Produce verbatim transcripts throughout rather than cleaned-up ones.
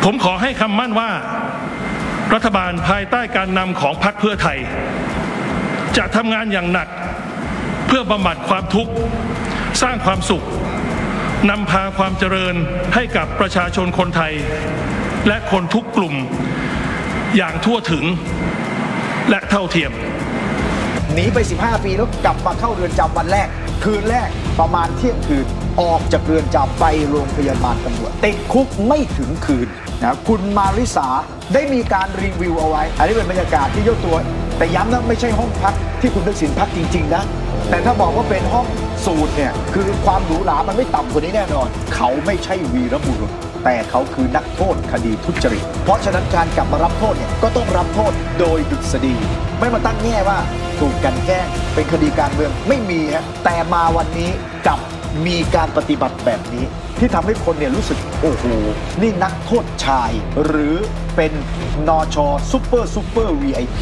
ผมขอให้คำมั่นว่ารัฐบาลภายใต้การนำของพรรคเพื่อไทยจะทำงานอย่างหนักเพื่อบำบัดความทุกข์สร้างความสุขนำพาความเจริญให้กับประชาชนคนไทยและคนทุกกลุ่มอย่างทั่วถึงและเท่าเทียมหนีไปสิบห้าปีแล้วกลับมาเข้าเรือนจำวันแรกคืนแรกประมาณเที่ยงคืนออกจากเรือนจำไปโรงพยาบาลตำรวจติดคุกไม่ถึงคืนนะคุณมาริสาได้มีการรีวิวเอาไว้อันนี้เป็นบรรยากาศที่เจ้าตัวแต่ย้ำนะไม่ใช่ห้องพักที่คุณทักษิณพักจริงๆนะแต่ถ้าบอกว่าเป็นห้องสูตรเนี่ยคือความหรูหรามันไม่ต่ำกว่านี้แน่นอนเขาไม่ใช่วีรบุรุษแต่เขาคือนักโทษคดีทุจริตเพราะฉะนั้นการกลับมารับโทษเนี่ยก็ต้องรับโทษโดยดุษฎีไม่มาตั้งแง่ว่าถูกกันแกล้งเป็นคดีการเมืองไม่มีฮะแต่มาวันนี้กับมีการปฏิบัติแบบนี้ที่ทำให้คนเนี่ยรู้สึกโอ้โหนี่นักโทษชายหรือเป็นนช.ซุปเปอร์ซุปเปอร์ วี ไอ พี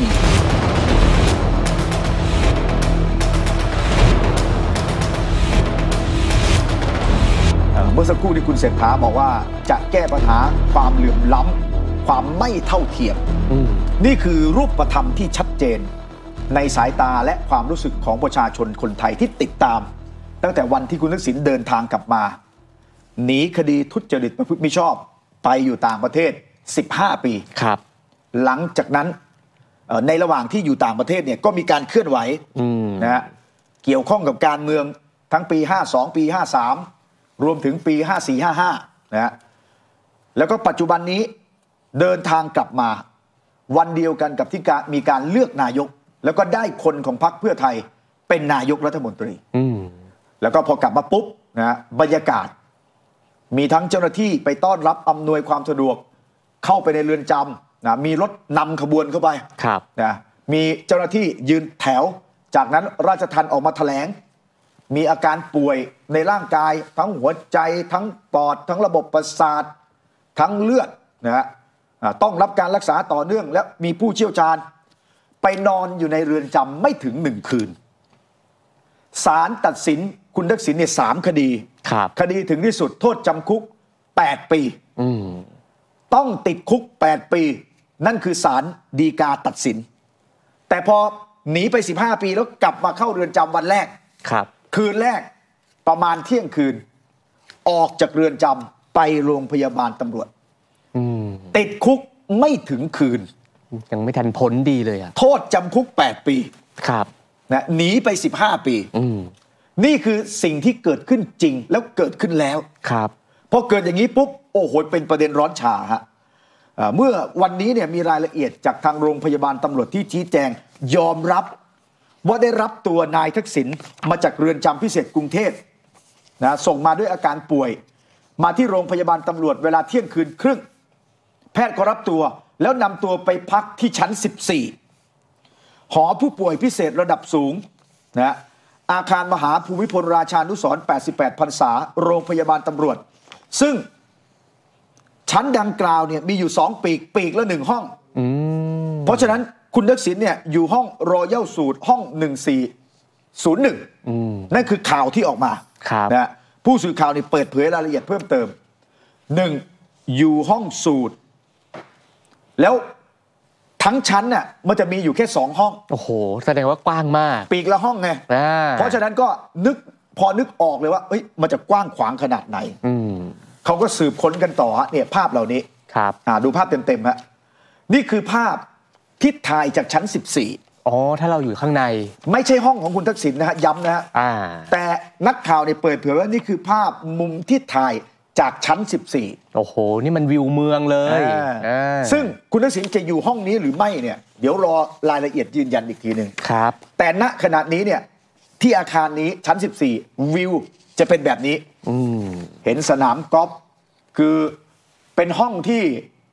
เมื่อสักครู่ที่คุณเศรษฐาบอกว่าจะแก้ปัญหาความเหลื่อมล้ำความไม่เท่าเทียมนี่คือรูปธรรมที่ชัดเจนในสายตาและความรู้สึกของประชาชนคนไทยที่ติดตามตั้งแต่วันที่คุณทักษิณเดินทางกลับมาหนีคดีทุจริตประพฤติมิชอบไปอยู่ต่างประเทศสิบห้าปีครับหลังจากนั้นในระหว่างที่อยู่ต่างประเทศเนี่ยก็มีการเคลื่อนไหวนะฮะเกี่ยวข้องกับการเมืองทั้งปีห้าสองปีห้าสามรวมถึงปีห้าสี่ ห้าห้านะฮะแล้วก็ปัจจุบันนี้เดินทางกลับมาวันเดียวกันกับที่มีการเลือกนายกแล้วก็ได้คนของพรรคเพื่อไทยเป็นนายกรัฐมนตรีแล้วก็พอกลับมาปุ๊บนะบรรยากาศมีทั้งเจ้าหน้าที่ไปต้อนรับอำนวยความสะดวกเข้าไปในเรือนจำนะมีรถนำขบวนเข้าไปนะมีเจ้าหน้าที่ยืนแถวจากนั้นราชทัณฑ์ออกมาแถลงมีอาการป่วยในร่างกายทั้งหัวใจทั้งปอดทั้งระบบประสาททั้งเลือดนะฮะต้องรับการรักษาต่อเนื่องและมีผู้เชี่ยวชาญไปนอนอยู่ในเรือนจำไม่ถึงหนึ่งคืนศาลตัดสินคุณทักษิณเนี่ยสามคดีคดีถึงที่สุดโทษจำคุกแปดปีต้องติดคุกแปดปีนั่นคือศาลฎีกาตัดสินแต่พอหนีไปสิบห้าปีแล้วกลับมาเข้าเรือนจำวันแรกคืนแรกประมาณเที่ยงคืนออกจากเรือนจำไปโรงพยาบาลตำรวจติดคุกไม่ถึงคืนยังไม่ทันพ้นดีเลยอะโทษจำคุกแปดปีครับนะหนีไปสิบห้าปีนี่คือสิ่งที่เกิดขึ้นจริงแล้วเกิดขึ้นแล้วครับพอเกิดอย่างนี้ปุ๊บโอ้โหเป็นประเด็นร้อนฉาฮะเมื่อวันนี้เนี่ยมีรายละเอียดจากทางโรงพยาบาลตำรวจที่ชี้แจงยอมรับว่าได้รับตัวนายทักษิณมาจากเรือนจำพิเศษกรุงเทพนะส่งมาด้วยอาการป่วยมาที่โรงพยาบาลตำรวจเวลาเที่ยงคืนครึ่งแพทย์ก็รับตัวแล้วนำตัวไปพักที่ชั้นสิบสี่หอผู้ป่วยพิเศษระดับสูงนะอาคารมหาภูมิพลราชานุสรณ์แปดสิบแปดพรรษาโรงพยาบาลตำรวจซึ่งชั้นดังกล่าวเนี่ยมีอยู่สองปีกปีกละหนึ่งห้องเพราะฉะนั้นคุณทักษิณเนี่ยอยู่ห้องรอยัลสูตรห้องหนึ่งสี่ศูนย์หนึ่งนั่นคือข่าวที่ออกมานะผู้สื่อข่าวนี่เปิดเผยรายละเอียดเพิ่มเติมหนึ่งอยู่ห้องสูตรแล้วทั้งชั้นน่ะมันจะมีอยู่แค่สองห้องโอ้โหแสดงว่ากว้างมากปีกละห้องไงเพราะฉะนั้นก็นึกพอนึกออกเลยว่าเอ้ยมันจะกว้างขวางขนาดไหนเขาก็สืบค้นกันต่อฮะเนี่ยภาพเหล่านี้ครับดูภาพเต็มๆฮะนี่คือภาพที่ถ่ายจากชั้นสิบสี่อ๋อถ้าเราอยู่ข้างในไม่ใช่ห้องของคุณทักษิณนะฮะย้ำนะฮะแต่นักข่าวเนี่ยเปิดเผยว่านี่คือภาพมุมที่ถ่ายจากชั้นสิบสี่โอ้โหนี่มันวิวเมืองเลยซึ่งคุณทักษิณจะอยู่ห้องนี้หรือไม่เนี่ยเดี๋ยวรอรายละเอียดยืนยันอีกทีหนึ่งครับแต่ณขณะนี้เนี่ยที่อาคารนี้ชั้นสิบสี่วิวจะเป็นแบบนี้เห็นสนามกอล์ฟคือเป็นห้องที่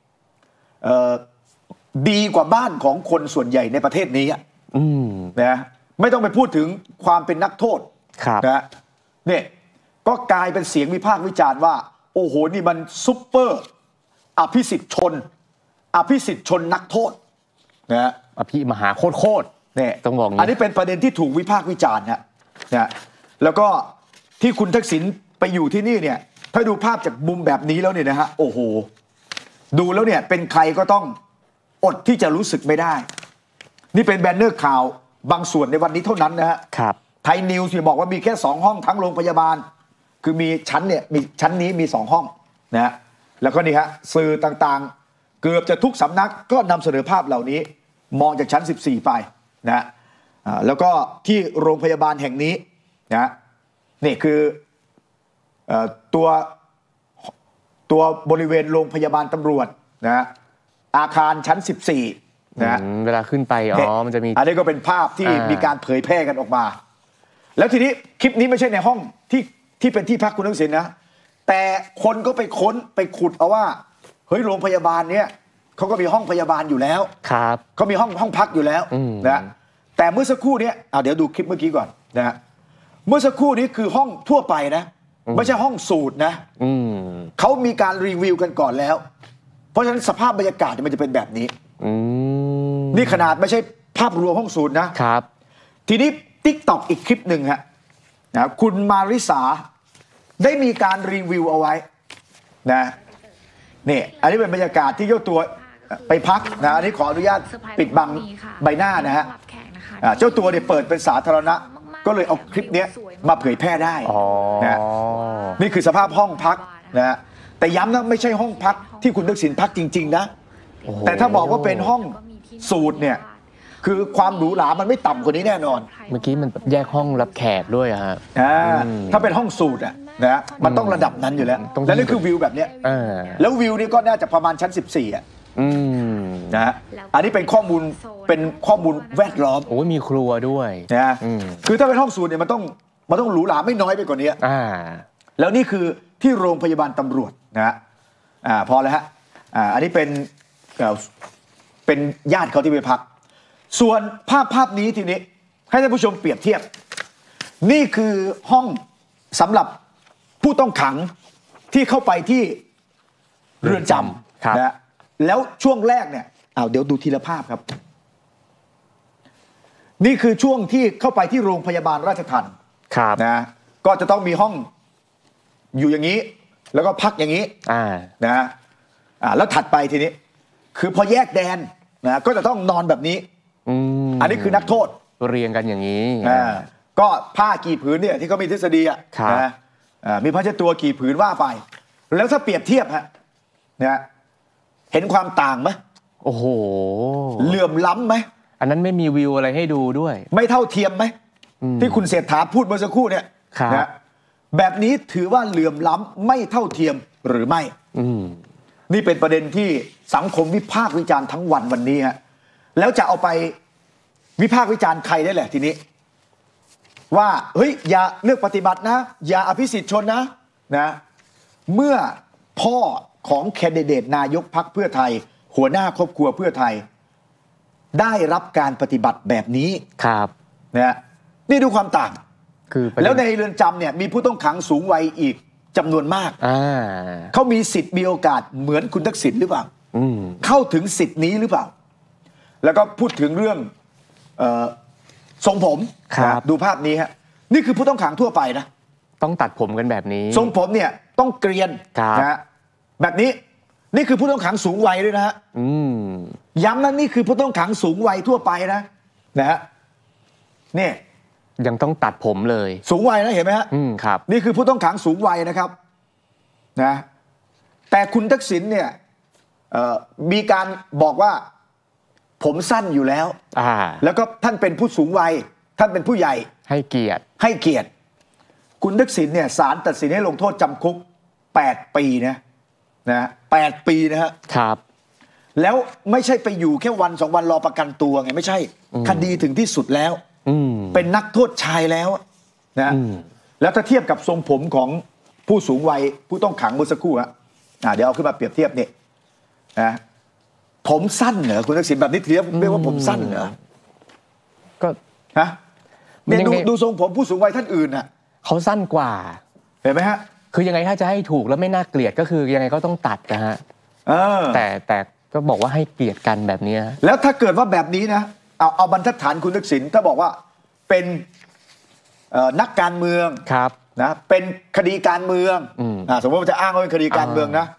ดีกว่าบ้านของคนส่วนใหญ่ในประเทศนี้นะไม่ต้องไปพูดถึงความเป็นนักโทษนะเนี่ยก็กลายเป็นเสียงวิพากษ์วิจารณ์ว่าโอ้โหนี่มันซุปเปอร์อภิสิทธิ์ชนอภิสิทธิ์ชนนักโทษนะอภิมหาโคตรโคตรเนี่ยต้องบอกอันนี้เป็นประเด็นที่ถูกวิพากษ์วิจารณ์นะนะแล้วก็ที่คุณทักษิณไปอยู่ที่นี่เนี่ยถ้าดูภาพจากมุมแบบนี้แล้วเนี่ยนะฮะโอ้โหดูแล้วเนี่ยเป็นใครก็ต้องอดที่จะรู้สึกไม่ได้นี่เป็นแบนเนอร์ข่าวบางส่วนในวันนี้เท่านั้นนะฮะครับไทยนิวส์บอกว่ามีแค่สองห้องทั้งโรงพยาบาลคือมีชั้นเนี่ยมีชั้นนี้มีสองห้องนะฮะแล้วก็นี่ฮะสื่อต่างๆเกือบจะทุกสำนักก็นำเสนอภาพเหล่านี้มองจากชั้นสิบสี่ไปนะฮะแล้วก็ที่โรงพยาบาลแห่งนี้นะนี่คือตัวตัวบริเวณโรงพยาบาลตำรวจนะอาคารชั้นสิบสี่นะเวลาขึ้นไปอ๋อมันจะมีอันนี้ก็เป็นภาพที่มีการเผยแพร่กันออกมาแล้วทีนี้คลิปนี้ไม่ใช่ในห้องที่ที่เป็นที่พักคุณทักษิณนะแต่คนก็ไปค้นไปขุดเอาว่าเฮ้ยโรงพยาบาลเนี้ยเขาก็มีห้องพยาบาลอยู่แล้วครับเขามีห้องห้องพักอยู่แล้วนะแต่เมื่อสักครู่นี้เดี๋ยวดูคลิปเมื่อกี้ก่อนนะฮะเมื่อสักครู่นี้คือห้องทั่วไปนะไม่ใช่ห้องสูตรนะเขามีการรีวิวกันก่อนแล้วเพราะฉะนั้นสภาพบรรยากาศมันจะเป็นแบบนี้นี่ขนาดไม่ใช่ภาพรวมห้องสูตรนะครับทีนี้ ติ๊กต็อก อีกคลิปหนึ่งฮะนะคุณมาริสาได้มีการรีวิวเอาไว้นะนี่อันนี้เป็นบรรยากาศที่เจ้าตัวไปพักนะอันนี้ขออนุญาตปิดบังใบหน้านะฮะเจ้าตัวเนี่ยเปิดเป็นสาธารณะก็เลยเอาคลิปนี้มาเผยแพร่ได้นะนี่คือสภาพห้องพักนะแต่ย้ำนะไม่ใช่ห้องพักที่คุณทักษิณพักจริงๆนะแต่ถ้าบอกว่าเป็นห้องสูตรเนี่ยคือความหรูหรามันไม่ต่ำกว่านี้แน่นอนเมื่อกี้มันแยกห้องรับแขกด้วยอะฮะถ้าเป็นห้องสูตรอะนะมันต้องระดับนั้นอยู่แล้วแล้วนี่คือวิวแบบนี้แล้ววิวนี่ก็น่าจะประมาณชั้นสิบสี่อะนะฮะอันนี้เป็นข้อมูลเป็นข้อมูลแวดล้อมโอ้มีครัวด้วยนะคือถ้าเป็นห้องสูตรเนี่ยมันต้องมันต้องหรูหราไม่น้อยไปกว่านี้แล้วนี่คือที่โรงพยาบาลตำรวจนะฮะอ่าพอแล้วฮะอ่าอันนี้เป็นเป็นญาติเขาที่ไปพักส่วนภาพภาพนี้ทีนี้ให้ท่านผู้ชมเปรียบเทียบนี่คือห้องสำหรับผู้ต้องขังที่เข้าไปที่เรือนจำนะแล้วช่วงแรกเนี่ยเอาเดี๋ยวดูทีละภาพครับนี่คือช่วงที่เข้าไปที่โรงพยาบาลราชทัณฑ์นะก็จะต้องมีห้องอยู่อย่างนี้แล้วก็พักอย่างนี้นะอ่าแล้วถัดไปทีนี้คือพอแยกแดนนะก็จะต้องนอนแบบนี้อันนี้คือนักโทษเรียงกันอย่างนี้ก็ผ้ากี่ผืนเนี่ยที่เขามีทฤษฎีอ่ะนะมีผ้าเช็ดตัวกี่ผืนว่าไปแล้วถ้าเปรียบเทียบฮะนะเห็นความต่างไหมโอ้โหเหลื่อมล้ำไหมอันนั้นไม่มีวิวอะไรให้ดูด้วยไม่เท่าเทียมไหมที่คุณเศรษฐาพูดเมื่อสักครู่เนี่ยนะแบบนี้ถือว่าเหลื่อมล้ำไม่เท่าเทียมหรือไม่นี่เป็นประเด็นที่สังคมวิพากษ์วิจารณ์ทั้งวันวันนี้ฮะแล้วจะเอาไปวิพากษ์วิจารณ์ใครได้แหละทีนี้ว่าเฮ้ยอย่าเลือกปฏิบัตินะอย่าอภิสิทธิ์ชนนะนะเมื่อพ่อของแคนดิเดตนายกพรรคเพื่อไทยหัวหน้าครอบครัวเพื่อไทยได้รับการปฏิบัติแบบนี้ครับนะนี่ดูความต่างคือแล้วในเรือนจำเนี่ยมีผู้ต้องขังสูงวัยอีกจำนวนมากเขามีสิทธิ์มีโอกาสเหมือนคุณทักษิณหรือเปล่าเข้าถึงสิทธิ์นี้หรือเปล่าแล้วก็พูดถึงเรื่องเอ่อทรงผมดูภาพนี้ฮะนี่คือผู้ต้องขังทั่วไปนะต้องตัดผมกันแบบนี้ทรงผมเนี่ยต้องเกรียนนะฮะแบบนี้นี่คือผู้ต้องขังสูงวัยด้วยนะฮะย้ำนะนี่คือผู้ต้องขังสูงวัยทั่วไปนะนะฮะนี่ยังต้องตัดผมเลยสูงวัยนะเห็นไหมฮะอืมครับนี่คือผู้ต้องขังสูงวัยนะครับนะแต่คุณทักษิณเนี่ยมีการบอกว่าผมสั้นอยู่แล้วแล้วก็ท่านเป็นผู้สูงวัยท่านเป็นผู้ใหญ่ให้เกียรติให้เกียรติคุณทักษิณเนี่ยศาลตัดสินให้ลงโทษจำคุกแปดปีนะนะแปดปีนะฮะครับแล้วไม่ใช่ไปอยู่แค่วันสองวันรอประกันตัวไงไม่ใช่คดีถึงที่สุดแล้วเป็นนักโทษชายแล้วนะแล้วถ้าเทียบกับทรงผมของผู้สูงวัยผู้ต้องขังเมื่อสักครู่ฮะเดี๋ยวเอาขึ้นมาเปรียบเทียบนี่นะผมสั้นเหรอคุณทักษิณแบบนี้เทียบเรียกว่าผมสั้นเหรอก็ฮะเนี่ยดูดูทรงผมผู้สูงวัยท่านอื่นอ่ะเขาสั้นกว่าเห็นไหมฮะคือยังไงถ้าจะให้ถูกแล้วไม่น่าเกลียดก็คือยังไงก็ต้องตัดนะฮะแต่แต่ก็บอกว่าให้เกลียดกันแบบนี้แล้วถ้าเกิดว่าแบบนี้นะเอาเอาบรรทัดฐานคุณทักษิณถ้าบอกว่าเป็นนักการเมืองครับนะเป็นคดีการเมืองสมมติว่าจะอ้างว่าเป็นคดีการเมืองนะ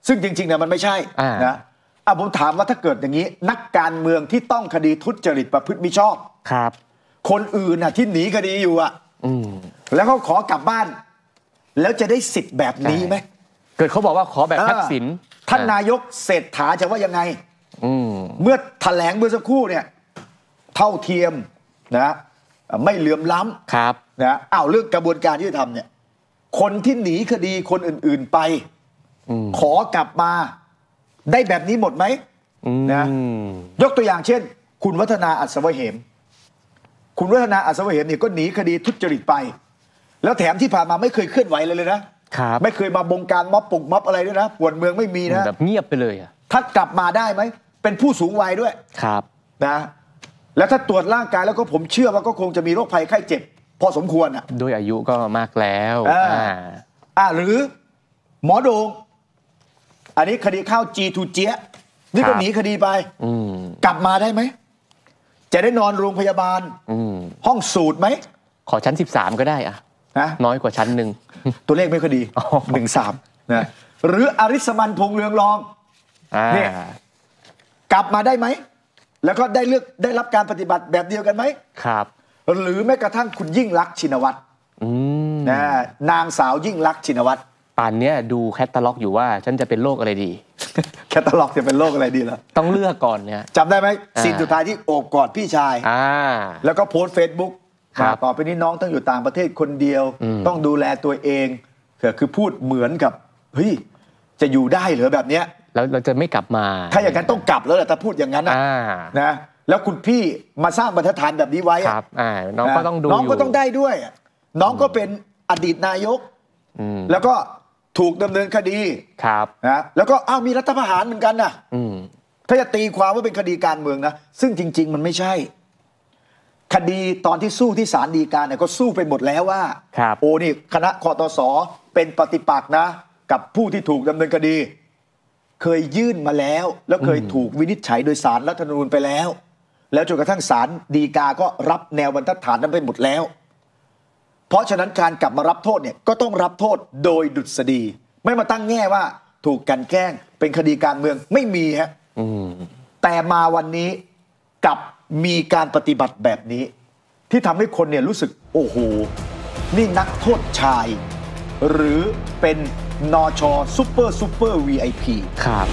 ซึ่งจริงๆเนี่ยมันไม่ใช่นะอ่ะผมถามว่าถ้าเกิดอย่างนี้นักการเมืองที่ต้องคดีทุจริตประพฤติมิชอบครับคนอื่นน่ะที่หนีคดีอยู่อ่ะแล้วเขาขอกลับบ้านแล้วจะได้สิทธิ์แบบนี้ไหมเกิดเขาบอกว่าขอแบบทักษิณท่านนายกเศรษฐาจะว่ายังไงเมื่อแถลงเมื่อสักครู่เนี่ยเท่าเทียมนะไม่เหลื่อมล้ำครับนะอ้าวเรื่องกระบวนการยุติธรรมเนี่ยคนที่หนีคดีคนอื่นๆไปขอกลับมาได้แบบนี้หมดไหมนะยกตัวอย่างเช่นคุณวัฒนาอัศวเหมคุณวัฒนาอัศวเหมเนี่ยก็หนีคดีทุจริตไปแล้วแถมที่ผ่านมาไม่เคยเคลื่อนไหวเลยเลยนะไม่เคยมาบงการม็อบปุกม็อบอะไรด้วยนะปวดเมืองไม่มีนะแบบเงียบไปเลยอะถ้ากลับมาได้ไหมเป็นผู้สูงวัยด้วยครับนะแล้วถ้าตรวจร่างกายแล้วก็ผมเชื่อว่าก็คงจะมีโรคภัยไข้เจ็บพอสมควรอ่ะด้วยอายุก็มากแล้วอ่าอ่าหรือหมอโดงอันนี้คดีข้าวจีทูเจี๊ยนี่ก็หนีคดีไปกลับมาได้ไหมจะได้นอนโรงพยาบาลห้องสูตรไหมขอชั้นสิบสามก็ได้อะนะน้อยกว่าชั้นหนึ่งตัวเลขไม่ค่อยดีหนึ่งสามนะหรืออริสมันพงษ์เรืองรองเนี่ยกลับมาได้ไหมแล้วก็ได้เลือกได้รับการปฏิบัติแบบเดียวกันไหมครับหรือแม้กระทั่งคุณยิ่งลักษณ์ชินวัตรนะนางสาวยิ่งลักษณ์ชินวัตรป่านนี้ดูแคตตาล็อกอยู่ว่าฉันจะเป็นโรคอะไรดีแคตตาล็อกจะเป็นโรคอะไรดีล่ะต้องเลือกก่อนเนี่ยจำได้ไหมซีนสุดท้ายที่โอบกอดพี่ชายแล้วก็โพสต์เฟซบุ๊กต่อไปนี้น้องต้องอยู่ต่างประเทศคนเดียวต้องดูแลตัวเองคือพูดเหมือนกับเฮ้ยจะอยู่ได้เหรอแบบเนี้ยแล้วเราจะไม่กลับมาถ้าอย่างนั้นต้องกลับแล้วแหละถ้าพูดอย่างนั้นนะแล้วคุณพี่มาสร้างบรรทัดฐานแบบนี้ไว้ครับน้องก็ต้องดูน้องก็ต้องได้ด้วยน้องก็เป็นอดีตนายกแล้วก็ถูกดำเนินคดีครับนะแล้วก็อ้าวมีรัฐประหารเหมือนกันนะถ้าจะตีความว่าเป็นคดีการเมืองนะซึ่งจริงๆมันไม่ใช่คดีตอนที่สู้ที่ศาลฎีกาเนี่ยก็สู้ไปหมดแล้วว่าโอ้นี่คณะคตส.เป็นปฏิปักษ์นะกับผู้ที่ถูกดำเนินคดีเคยยื่นมาแล้วแล้วเคยถูกวินิจฉัยโดยศาลรัฐธรรมนูญไปแล้วแล้วจนกระทั่งศาลฎีกาก็รับแนวบรรทัดฐานนั้นไปหมดแล้วเพราะฉะนั้นการกลับมารับโทษเนี่ยก็ต้องรับโทษโดยดุษฎีไม่มาตั้งแง่ว่าถูกกันแกล้งเป็นคดีการเมืองไม่มีฮะแต่มาวันนี้กับมีการปฏิบัติแบบนี้ที่ทำให้คนเนี่ยรู้สึกโอ้โหนี่นักโทษชายหรือเป็นนช.ซุปเปอร์ซุปเปอร์ วี ไอ พีครับ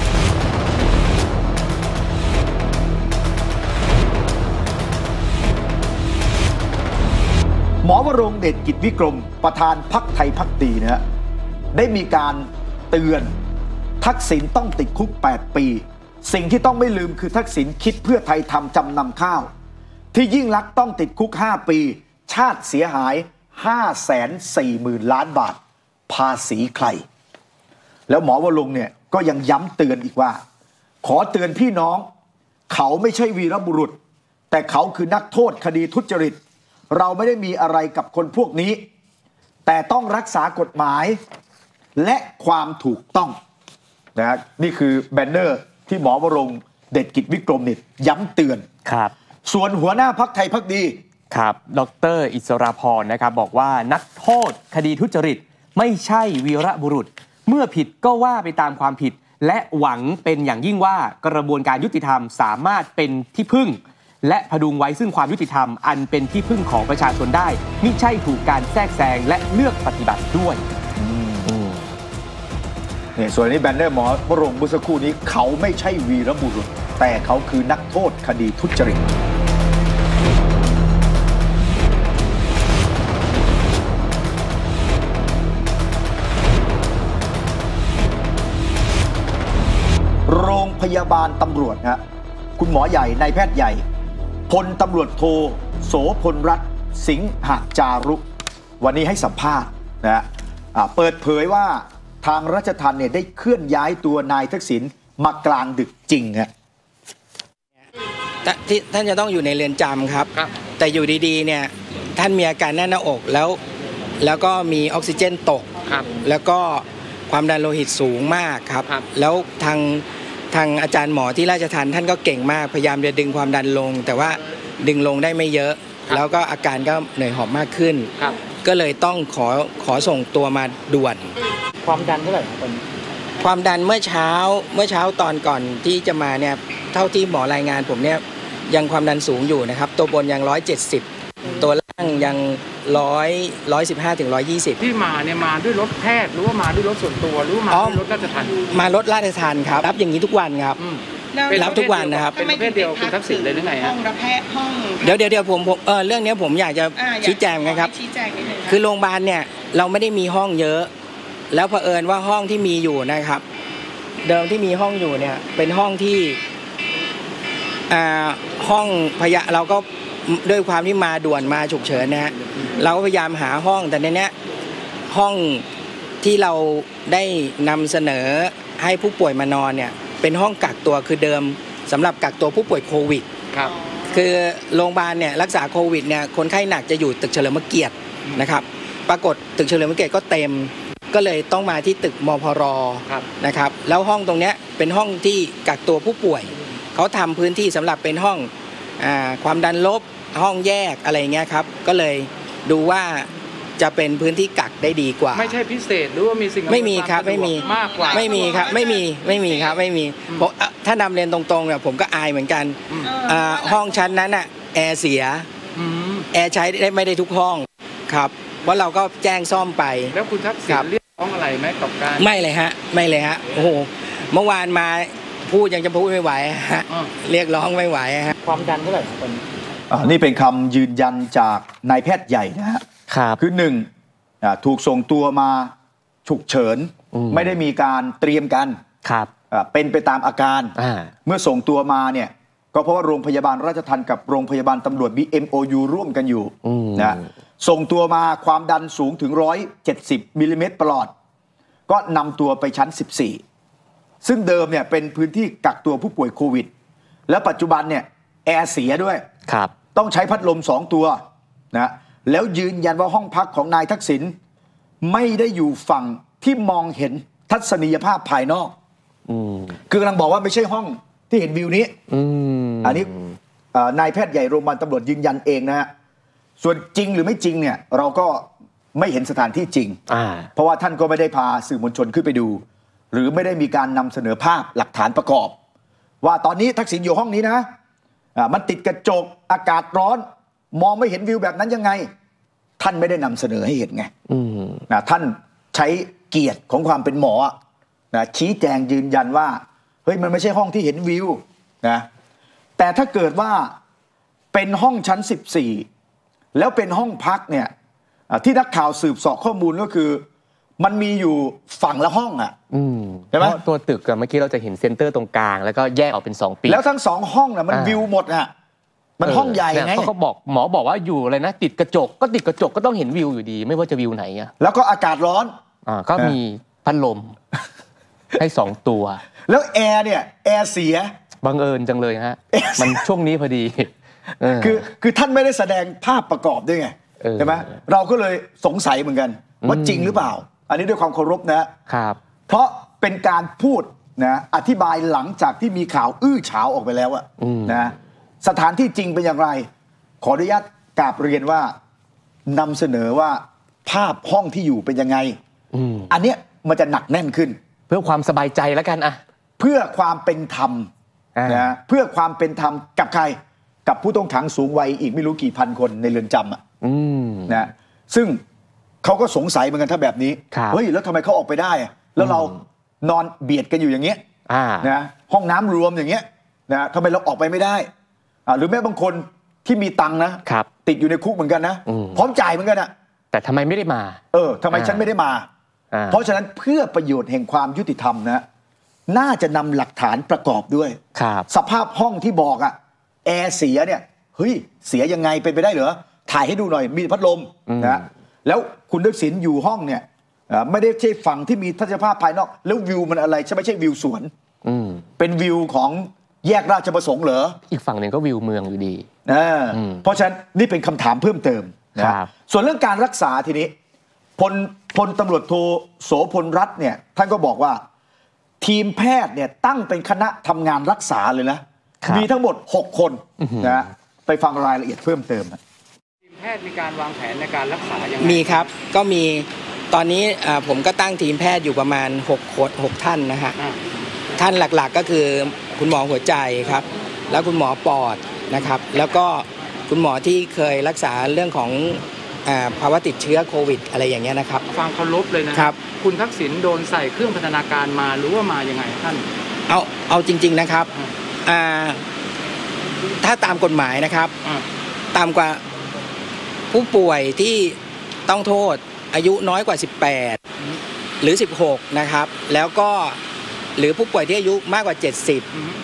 หมอวรงค์เดชกิจวิกรมประธานพรรคไทยพักดีนะฮะได้มีการเตือนทักษิณต้องติดคุกแปดปีสิ่งที่ต้องไม่ลืมคือทักษิณคิดเพื่อไทยทำจำนำข้าวที่ยิ่งลักษณ์ต้องติดคุกห้าปีชาติเสียหาย ห้าแสนสี่หมื่น ล้านบาทภาษีใครแล้วหมอวรงค์เนี่ยก็ยังย้ำเตือนอีกว่าขอเตือนพี่น้องเขาไม่ใช่วีรบุรุษแต่เขาคือนักโทษคดีทุจริตเราไม่ได้มีอะไรกับคนพวกนี้แต่ต้องรักษากฎหมายและความถูกต้องนะนี่คือแบนเนอร์ที่หมอวรงค์เดชกิจวิกรมเนี่ยย้ำเตือนครับส่วนหัวหน้าพรรคไทยพักดีครับดร.อิสราพรนะครับบอกว่านักโทษคดีทุจริตไม่ใช่วีรบุรุษเมื่อผิดก็ว่าไปตามความผิดและหวังเป็นอย่างยิ่งว่ากระบวนการยุติธรรมสามารถเป็นที่พึ่งและพดุงไว้ซึ่งความยุติธรรมอันเป็นที่พึ่งของประชาชนได้มิใช่ถูกการแทรกแซงและเลือกปฏิบัติด้วยเนี่ยส่วนนี้แบนเนอร์หมอวรงค์เมื่อสักครู่นี้เขาไม่ใช่วีรบุรุษแต่เขาคือนักโทษคดีทุจริตโรงพยาบาลตำรวจนะคุณหมอใหญ่นายแพทย์ใหญ่พลตำรวจโทโสพลรัตน์สิงหจารุวันนี้ให้สัมภาษณ์นะเปิดเผยว่าทางราชทัณฑ์เนี่ยได้เคลื่อนย้ายตัวนายทักษิณมากลางดึกจริงฮะที่ท่านจะต้องอยู่ในเรือนจำครับแต่อยู่ดีๆเนี่ยท่านมีอาการแน่นหน้าอกแล้วแล้วก็มีออกซิเจนตกแล้วก็ความดันโลหิตสูงมากครับแล้วทางทางอาจารย์หมอที่ราชทัณฑ์ท่านก็เก่งมากพยายามจะดึงความดันลงแต่ว่าดึงลงได้ไม่เยอะแล้วก็อาการก็เหนื่อยหอบมากขึ้นก็เลยต้องขอขอส่งตัวมาด่วนความดันเท่าไหร่ครับตอนนี้ความดันเมื่อเช้าเมื่อเช้าตอนก่อนที่จะมาเนี่ยเท่าที่หมอรายงานผมเนี่ยยังความดันสูงอยู่นะครับตัวบนยังร้อยเจ็ดสิบตัวล่างยังร้อยร้อยสิบห้าถึงร้อยยี่สิบที่มาเนี่ยมาด้วยรถแพทย์หรือว่ามาด้วยรถส่วนตัวหรือว่ามาด้วยรถราชทัณฑ์มารถราชทัณฑ์ครับรับอย่างนี้ทุกวันครับรับทุกวันนะครับเป็นประเภทเดียวคุณทักษิณเลยหรือไงฮะห้องรับแพทย์ห้องเดี๋ยวเดี๋ยวเดี๋ยวผมผมเออเรื่องนี้ผมอยากจะชี้แจงนะครับคือโรงพยาบาลเนี่ยเราไม่ได้มีห้องเยอะแล้วเผอิญว่าห้องที่มีอยู่นะครับเดิมที่มีห้องอยู่เนี่ยเป็นห้องที่อ่าห้องพยาเราก็ด้วยความที่มาด่วนมาฉุกเฉินนะฮะเราก็พยายามหาห้องแต่ในนี้ห้องที่เราได้นำเสนอให้ผู้ป่วยมานอนเนี่ยเป็นห้องกักตัวคือเดิมสำหรับกักตัวผู้ป่วยโควิดครับคือโรงพยาบาลเนี่ยรักษาโควิดเนี่ยคนไข้หนักจะอยู่ตึกเฉลิมพระเกียรตินะครับปรากฏตึกเฉลิมพระเกียรติก็เต็มก็เลยต้องมาที่ตึกมพรนะครับแล้วห้องตรงนี้เป็นห้องที่กักตัวผู้ป่วยเขาทำพื้นที่สำหรับเป็นห้องอ่าความดันลบห้องแยกอะไรเงี้ยครับก็เลยดูว่าจะเป็นพื้นที่กักได้ดีกว่าไม่ใช่พิเศษหรือว่ามีสิ่งไม่มีครับไม่มีมากกว่าไม่มีครับไม่มีไม่มีครับไม่มีผมถ้านำเรียนตรงๆเนี่ยผมก็อายเหมือนกันห้องชั้นนั้นอ่ะแอร์เสียแอร์ใช้ได้ไม่ได้ทุกห้องครับว่าเราก็แจ้งซ่อมไปแล้วคุณทักษิณเรียกร้องอะไรไหมกับการไม่เลยฮะไม่เลยฮะโอ้โหเมื่อวานมาพูดยังจะพูดไม่ไหวฮะเรียกร้องไม่ไหวฮะความดันเท่าไหร่ครับนี่เป็นคำยืนยันจากนายแพทย์ใหญ่นะฮะคือหนึ่งถูกส่งตัวมาฉุกเฉินไม่ได้มีการเตรียมกันเป็นไปตามอาการเมื่อส่งตัวมาเนี่ยก็เพราะว่าโรงพยาบาลราชทัณฑ์กับโรงพยาบาลตำรวจมี เอ็ม โอ ยู ร่วมกันอยู่นะส่งตัวมาความดันสูงถึงหนึ่งร้อยเจ็ดสิบมิลลิเมตรประหลอดก็นำตัวไปชั้นสิบสี่ซึ่งเดิมเนี่ยเป็นพื้นที่กักตัวผู้ป่วยโควิดแล้วปัจจุบันเนี่ยแอร์เสียด้วยต้องใช้พัดลมสองตัวนะแล้วยืนยันว่าห้องพักของนายทักษิณไม่ได้อยู่ฝั่งที่มองเห็นทัศนียภาพภายนอกคือกำลังบอกว่าไม่ใช่ห้องที่เห็นวิวนี้อันนี้นายแพทย์ใหญ่โรงพยาบาลตำรวจยืนยันเองนะฮะส่วนจริงหรือไม่จริงเนี่ยเราก็ไม่เห็นสถานที่จริงเพราะว่าท่านก็ไม่ได้พาสื่อมวลชนขึ้นไปดูหรือไม่ได้มีการนำเสนอภาพหลักฐานประกอบว่าตอนนี้ทักษิณอยู่ห้องนี้นะมันติดกระจกอากาศร้อนมองไม่เห็นวิวแบบนั้นยังไงท่านไม่ได้นำเสนอให้เห็นไงนะท่านใช้เกียรติของความเป็นหมอนะชี้แจงยืนยันว่าเฮ้ยมันไม่ใช่ห้องที่เห็นวิวนะแต่ถ้าเกิดว่าเป็นห้องชั้นสิบสี่แล้วเป็นห้องพักเนี่ยที่นักข่าวสืบเสาะข้อมูลก็คือมันมีอยู่ฝั่งละห้องอ่ะใช่ไหมตัวตึกเมื่อกี้เราจะเห็นเซ็นเตอร์ตรงกลางแล้วก็แยกออกเป็นสองปีแล้วทั้งสองห้องน่ะมันวิวหมดอ่ะมันห้องใหญ่ไงเขาก็บอกหมอบอกว่าอยู่อะไรนะติดกระจกก็ติดกระจกก็ต้องเห็นวิวอยู่ดีไม่ว่าจะวิวไหนอ่ะแล้วก็อากาศร้อนอ่าก็มีพัดลมให้สองตัวแล้วแอร์เนี่ยแอร์เสียบังเอิญจังเลยฮะมันช่วงนี้พอดีคือคือท่านไม่ได้แสดงภาพประกอบด้วยไงใช่ไหมเราก็เลยสงสัยเหมือนกันว่าจริงหรือเปล่าอันนี้ด้วยความเคารพนะครับเพราะเป็นการพูดนะอธิบายหลังจากที่มีข่าวอื้อฉาวออกไปแล้วอะนะสถานที่จริงเป็นอย่างไรขออนุญาตกราบเรียนว่านำเสนอว่าภาพห้องที่อยู่เป็นยังไงอันเนี้ยมันจะหนักแน่นขึ้นเพื่อความสบายใจแล้วกันอะเพื่อความเป็นธรรมนะเพื่อความเป็นธรรมกับใครกับผู้ต้องขังสูงวัยอีกไม่รู้กี่พันคนในเรือนจำอ่ะนะซึ่งเขาก็สงสัยเหมือนกันถ้าแบบนี้เฮ้ยแล้วทำไมเขาออกไปได้แล้วเรานอนเบียดกันอยู่อย่างเงี้ยนะห้องน้ำรวมอย่างเงี้ยนะทำไมเราออกไปไม่ได้หรือแม้บางคนที่มีตังค์นะติดอยู่ในคุกเหมือนกันนะพร้อมจ่ายเหมือนกันนะแต่ทำไมไม่ได้มาเออทำไมฉันไม่ได้มาเพราะฉะนั้นเพื่อประโยชน์แห่งความยุติธรรมนะน่าจะนำหลักฐานประกอบด้วยสภาพห้องที่บอกอะแอร์เสียเนี่ยเฮ้ยเสียยังไงเป็นไปได้เหรอถ่ายให้ดูหน่อยมีพัดลมนะแล้วคุณทักษิณอยู่ห้องเนี่ยไม่ได้ใช่ฝั่งที่มีทัศนียภาพภายนอกแล้ววิวมันอะไรใช่ไม่ใช่วิวสวนเป็นวิวของแยกราชประสงค์เหรออีกฝั่งหนึ่งก็วิวเมืองอยู่ดีเพราะฉะนั้นนี่เป็นคำถามเพิ่มเติมนะส่วนเรื่องการรักษาทีนี้พลพลตำรวจโทโสพลรัตน์เนี่ยท่านก็บอกว่าทีมแพทย์เนี่ยตั้งเป็นคณะทำงานรักษาเลยนะมีทั้งหมดหกคนนะไปฟังรายละเอียดเพิ่มเติมทีมแพทย์มีการวางแผนในการรักษาอย่างไรมีครับก็มีตอนนี้ผมก็ตั้งทีมแพทย์อยู่ประมาณหกคนหกท่านนะฮะท่านหลักๆก็คือคุณหมอหัวใจครับแล้วคุณหมอปอดนะครับแล้วก็คุณหมอที่เคยรักษาเรื่องของภาวะติดเชื้อโควิดอะไรอย่างเงี้ยนะครับฟังเคารพเลยนะครับคุณทักษิณโดนใส่เครื่องพัฒนาการมาหรือว่ามายังไงท่านเอาเอาจริงๆนะครับถ้าตามกฎหมายนะครับตามกว่าผู้ป่วยที่ต้องโทษอายุน้อยกว่าสิบแปดหรือสิบหกนะครับแล้วก็หรือผู้ป่วยที่อายุมากกว่าเจ็ดสิบ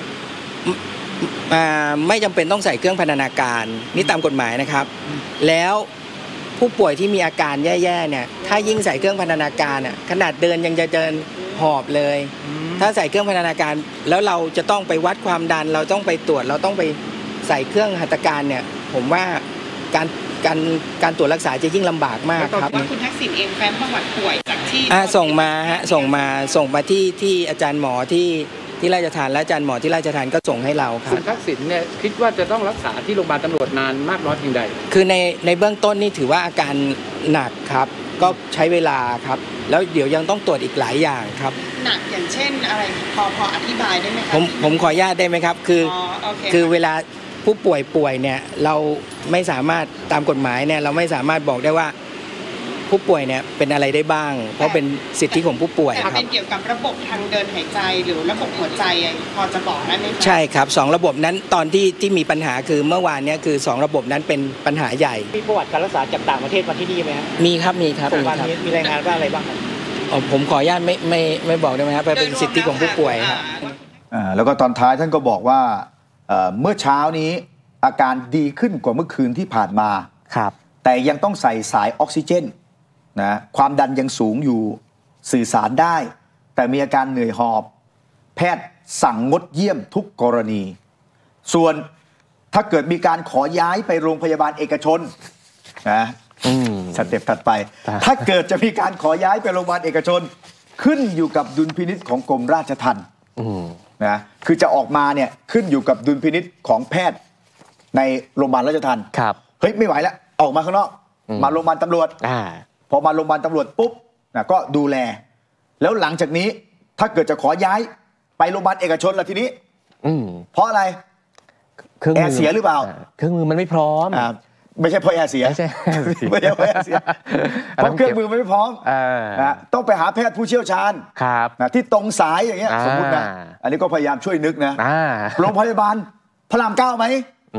ไม่จำเป็นต้องใส่เครื่องพัฒนาการนี่ตามกฎหมายนะครับแล้วผู้ป่วยที่มีอาการแย่ๆเนี่ยถ้ายิ่งใส่เครื่องพัฒนาการเนี่ยขนาดเดินยังจะเดินหอบเลยถ้าใส่เครื่องพัฒนาการแล้วเราจะต้องไปวัดความดันเราต้องไปตรวจเราต้องไปใส่เครื่องหัตถการเนี่ยผมว่าการการการตรวจรักษาจะยิ่งลำบากมากครับว่าคุณทักษิณเองแฟ้มประวัติป่วยจากที่ส่งมาฮะส่งมาส่งมาที่ที่อาจารย์หมอที่ที่ราชทานและอาจารย์หมอที่ราชทานก็ส่งให้เราครับคุณทักษิณเนี่ยคิดว่าจะต้องรักษาที่โรงพยาบาลตำรวจนานมากน้อยเพียงใดคือในในเบื้องต้นนี่ถือว่าอาการหนักครับก็ใช้เวลาครับแล้วเดี๋ยวยังต้องตรวจอีกหลายอย่างครับหนักอย่างเช่นอะไรพอพออธิบายได้ไหมครับผมผมขออนุญาตได้ไหมครับคือคือเวลาผู้ป่วยป่วยเนี่ยเราไม่สามารถตามกฎหมายเนี่ยเราไม่สามารถบอกได้ว่าผู้ป่วยเนี่ยเป็นอะไรได้บ้างเพราะเป็นสิทธิของผู้ป่วยครับเป็นเกี่ยวกับระบบทางเดินหายใจหรือระบบหัวใจพอจะบอกได้ไหมครับใช่ครับสองระบบนั้นตอนที่ที่มีปัญหาคือเมื่อวานนี้คือสองระบบนั้นเป็นปัญหาใหญ่มีประวัติการรักษาจากต่างประเทศมาที่นี่ไหมครับมีครับมีครับมีครับมีรายงานว่าอะไรบ้างครับผมขออนุญาตไม่ไม่ไม่บอกได้ไหมครับเป็นสิทธิของผู้ป่วยครับแล้วก็ตอนท้ายท่านก็บอกว่าเมื่อเช้านี้อาการดีขึ้นกว่าเมื่อคืนที่ผ่านมาครับแต่ยังต้องใส่สายออกซิเจนนะความดันยังสูงอยู่สื่อสารได้แต่มีอาการเหนื่อยหอบแพทย์สั่งงดเยี่ยมทุกกรณีส่วนถ้าเกิดมีการขอย้ายไปโรงพยาบาลเอกชนนะสเต็ปถัดไปถ้าเกิดจะมีการขอย้ายไปโรงพยาบาลเอกชนขึ้นอยู่กับดุลพินิจของกรมราชทัณฑ์นะคือจะออกมาเนี่ยขึ้นอยู่กับดุลพินิจของแพทย์ในโรงพยาบาลราชทัณฑ์ครับเฮ้ยไม่ไหวแล้วออกมาข้างนอกมาโรงพยาบาลตำรวจพอมาโรงพยาบาลตำรวจปุ๊บนะก็ดูแลแล้วหลังจากนี้ถ้าเกิดจะขอย้ายไปโรงพยาบาลเอกชนละทีนี้เพราะอะไรแอร์เสียหรือเปล่าเครื่องมือมันไม่พร้อมไม่ใช่เพราะแอร์เสียไม่ใช่ไม่ใช่เพราะแอร์เสียเพราะเครื่องมือไม่พร้อมต้องไปหาแพทย์ผู้เชี่ยวชาญที่ตรงสายอย่างเงี้ยสมมตินะอันนี้ก็พยายามช่วยนึกนะโรงพยาบาลพระรามเก้าไหม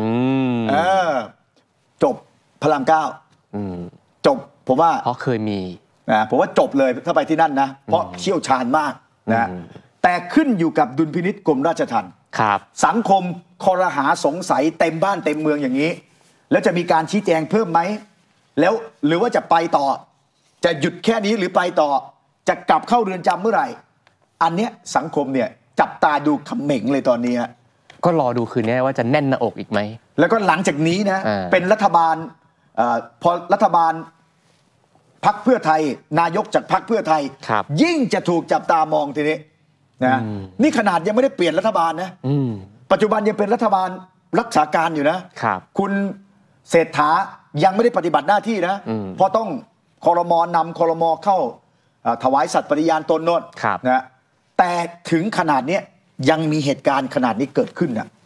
จบพระรามเก้าจบผมว่าเพราะเคยมีนะผมว่าจบเลยถ้าไปที่นั่นนะเพราะเชี่ยวชาญมากนะแต่ขึ้นอยู่กับดุลพินิจกรมราชทัณฑ์ครับสังคมคอรหาสงสัยเต็มบ้านเต็มเมืองอย่างนี้แล้วจะมีการชี้แจงเพิ่มไหมแล้วหรือว่าจะไปต่อจะหยุดแค่นี้หรือไปต่อจะกลับเข้าเรือนจำเมื่อไหร่อันเนี้ยสังคมเนี่ยจับตาดูเขม่งเลยตอนนี้ก็รอดูคืนนี้ว่าจะแน่นหน้าอกอีกไหมแล้วก็หลังจากนี้นะเป็นรัฐบาลพอรัฐบาลพรรคเพื่อไทยนายกจากพรรคเพื่อไทยยิ่งจะถูกจับตามองทีนี้นะนี่ขนาดยังไม่ได้เปลี่ยนรัฐบาลนะปัจจุบันยังเป็นรัฐบาลรักษาการอยู่นะคุณเศรษฐายังไม่ได้ปฏิบัติหน้าที่นะเพราะต้องครม.นำครม.เข้าถวายสัตย์ปฏิญาณตนโน่นนะแต่ถึงขนาดนี้ยังมีเหตุการณ์ขนาดนี้เกิดขึ้นนะ